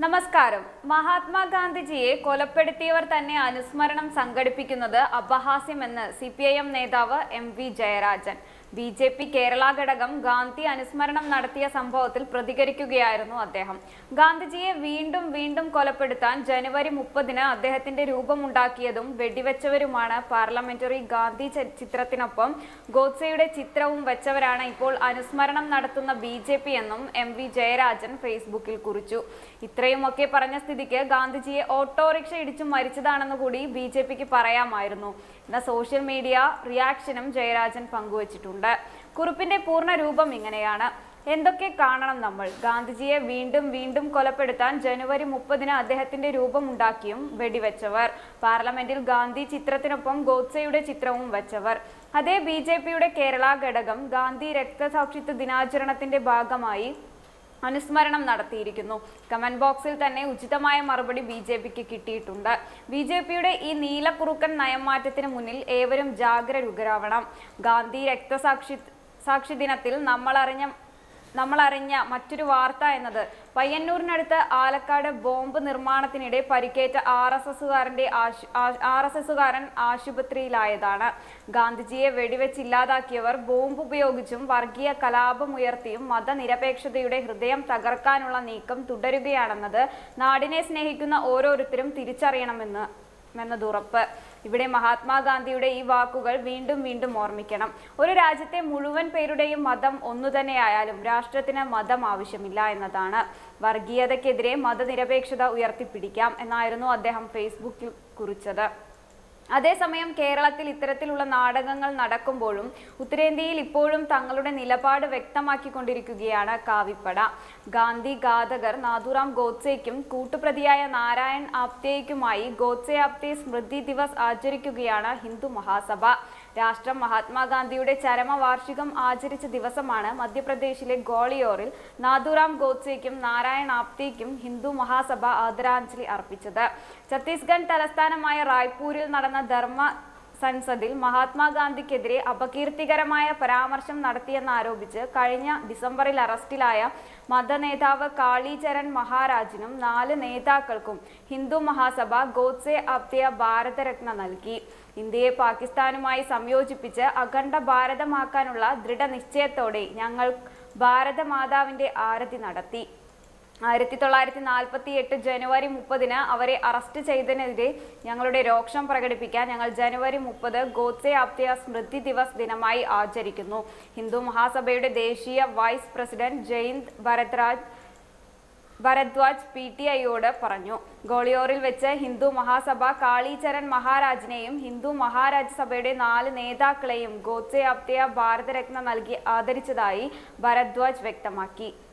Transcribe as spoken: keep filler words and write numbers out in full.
നമസ്കാരം. മഹാത്മാഗാന്ധിജിയെ കൊലപ്പെടുത്തിയവർ തന്നെ അനുസ്മരണം സംഘടിപ്പിക്കുന്നത് അപഹാസ്യമെന്ന് സി പി ഐ എം നേതാവ് M V Jayarajan. B J P Kerala ഘടകം ഗാന്ധി അനുസ്മരണം നടത്തിയ സംഭവത്തിൽ പ്രതികരിക്കുകയായിരുന്നു അദ്ദേഹം. ഗാന്ധിജിയെ വീണ്ടും വീണ്ടും കൊലപ്പെടുത്താൻ ജനുവരി മുപ്പതിന് അദ്ദേഹത്തിന്റെ രൂപമുണ്ടാക്കിയതും വെടിവെച്ചവരുമാണ്. പാർലമെന്ററി ഗാന്ധി ചിത്രത്തിനൊപ്പം ഗോഡ്സെയുടെ ചിത്രവും വെച്ചവരാണ് ഇപ്പോൾ അനുസ്മരണം നടത്തുന്ന ബി ജെ പി എന്നും എം വി ജയരാജൻ ഫേസ്ബുക്കിൽ കുറിച്ചു. ഇത്രയുമൊക്കെ പറഞ്ഞ സ്ഥിതിക്ക് ഗാന്ധിജിയെ ഓട്ടോറിക്ഷ ഇടിച്ചു മരിച്ചതാണെന്ന് കൂടി ബി ജെ പിക്ക് പറയാമായിരുന്നു എന്ന സോഷ്യൽ മീഡിയ റിയാക്ഷനും ജയരാജൻ പങ്കുവച്ചിട്ടുണ്ട്. കുറിപ്പിന്റെ പൂർണ്ണ രൂപം ഇങ്ങനെയാണ്: എന്തൊക്കെ കാണണം നമ്മൾ? ഗാന്ധിജിയെ വീണ്ടും വീണ്ടും കൊലപ്പെടുത്താൻ ജനുവരി മുപ്പതിന് അദ്ദേഹത്തിന്റെ രൂപമുണ്ടാക്കിയും വെടിവെച്ചവർ, പാർലമെന്റിൽ ഗാന്ധി ചിത്രത്തിനൊപ്പം ഗോഡ്സെയുടെ ചിത്രവും വെച്ചവർ. അതേ ബി ജെ പിയുടെ കേരള ഘടകം ഗാന്ധി രക്തസാക്ഷിത്വ ദിനാചരണത്തിന്റെ ഭാഗമായി അനുസ്മരണം നടത്തിയിരിക്കുന്നു. കമന്റ് ബോക്സിൽ തന്നെ ഉചിതമായ മറുപടി ബി ജെ പിക്ക് കിട്ടിയിട്ടുണ്ട്. ബി ജെ പിയുടെ ഈ നീലക്കുറുക്കൻ നയംമാറ്റത്തിന് മുന്നിൽ ഏവരും ജാഗരൂകരാവണം. ഗാന്ധി രക്തസാക്ഷി സാക്ഷി ദിനത്തിൽ നമ്മളറിഞ്ഞ നമ്മളറിഞ്ഞ മറ്റൊരു വാർത്ത എന്നത് പയ്യന്നൂരിനടുത്ത് ആലക്കാട് ബോംബ് നിർമ്മാണത്തിനിടെ പരിക്കേറ്റ ആർ എസ് എസുകാരന്റെ ആർ എസ് എസുകാരൻ ആശുപത്രിയിലായതാണ്. ഗാന്ധിജിയെ വെടിവെച്ചില്ലാതാക്കിയവർ ബോംബ് ഉപയോഗിച്ചും വർഗീയ കലാപമുയർത്തിയും മതനിരപേക്ഷതയുടെ ഹൃദയം തകർക്കാനുള്ള നീക്കം തുടരുകയാണെന്നത് നാടിനെ സ്നേഹിക്കുന്ന ഓരോരുത്തരും തിരിച്ചറിയണമെന്ന് എന്നതുറപ്പ്. ഇവിടെ മഹാത്മാഗാന്ധിയുടെ ഈ വാക്കുകൾ വീണ്ടും വീണ്ടും ഓർമ്മിക്കണം. ഒരു രാജ്യത്തെ മുഴുവൻ പേരുടെയും മതം ഒന്നുതന്നെയായാലും രാഷ്ട്രത്തിന് മതം ആവശ്യമില്ല എന്നതാണ്. വർഗീയതയ്ക്കെതിരെ മതനിരപേക്ഷത ഉയർത്തിപ്പിടിക്കാം എന്നായിരുന്നു അദ്ദേഹം ഫേസ്ബുക്കിൽ കുറിച്ചത്. അതേസമയം കേരളത്തിൽ ഇത്തരത്തിലുള്ള നാടകങ്ങൾ നടക്കുമ്പോഴും ഉത്തരേന്ത്യയിൽ ഇപ്പോഴും തങ്ങളുടെ നിലപാട് വ്യക്തമാക്കിക്കൊണ്ടിരിക്കുകയാണ് കാവിപ്പട. ഗാന്ധി ഘാതകർ നാഥുറാം ഗോഡ്സെയ്ക്കും കൂട്ടുപ്രതിയായ നാരായൺ ആപ്തേയ്ക്കുമായി ഗോഡ്സെ ആപ്തേ സ്മൃതി ദിവസ് ആചരിക്കുകയാണ് ഹിന്ദു മഹാസഭ. രാഷ്ട്രം മഹാത്മാഗാന്ധിയുടെ ചരമവാർഷികം ആചരിച്ച ദിവസമാണ് മധ്യപ്രദേശിലെ ഗ്വാളിയോറിൽ നാഥുറാം ഗോഡ്സെയ്ക്കും നാരായൺ ആപ്തേയ്ക്കും ഹിന്ദു മഹാസഭ ആദരാഞ്ജലി അർപ്പിച്ചത്. ഛത്തീസ്ഗഡ് തലസ്ഥാനമായ റായ്പൂരിൽ നടന്ന ധർമ്മ സൻസദിൽ മഹാത്മാഗാന്ധിക്കെതിരെ അപകീർത്തികരമായ പരാമർശം നടത്തിയെന്നാരോപിച്ച് കഴിഞ്ഞ ഡിസംബറിൽ അറസ്റ്റിലായ മതനേതാവ് കാളിചരൺ മഹാരാജിനും നാല് നേതാക്കൾക്കും ഹിന്ദു മഹാസഭ ഗോഡ്സെ ആപ്തേ ഭാരതരത്ന നൽകി. ഇന്ത്യയെ പാകിസ്ഥാനുമായി സംയോജിപ്പിച്ച് അഖണ്ഡ ഭാരതമാക്കാനുള്ള ദൃഢനിശ്ചയത്തോടെ ഞങ്ങൾ ഭാരതമാതാവിന്റെ ആരതി നടത്തി. ആയിരത്തി തൊള്ളായിരത്തി നാൽപ്പത്തി എട്ട് ജനുവരി മുപ്പതിന് അവരെ അറസ്റ്റ് ചെയ്തതിനെതിരെ ഞങ്ങളുടെ രോക്ഷം പ്രകടിപ്പിക്കാൻ ഞങ്ങൾ ജനുവരി മുപ്പത് ഗോഡ്സെ ആപ്തേ സ്മൃതി ദിവസ് ദിനമായി ആചരിക്കുന്നു. ഹിന്ദു മഹാസഭയുടെ ദേശീയ vice president Jayant Bharadwaj Bharadwaj P T ഐയോട് പറഞ്ഞു. ഗ്വാളിയോറിൽ വെച്ച് ഹിന്ദു മഹാസഭ കാളിചരൺ മഹാരാജിനെയും ഹിന്ദു മഹാരാജ് സഭയുടെ നാല് നേതാക്കളെയും ഗോഡ്സെ ആപ്തേ ഭാരതരത്ന നൽകി ആദരിച്ചതായി ഭരദ്വാജ് വ്യക്തമാക്കി.